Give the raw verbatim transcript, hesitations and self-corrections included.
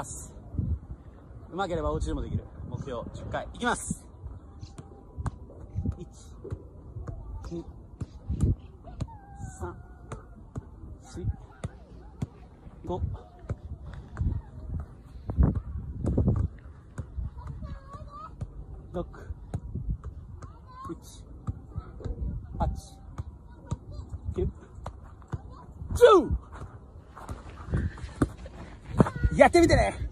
ます。うまければお家でもできる。目標じゅっかいいきます。いち、に、さん、よん、ご、ろく、なな、はち、きゅう、じゅう！やってみてね。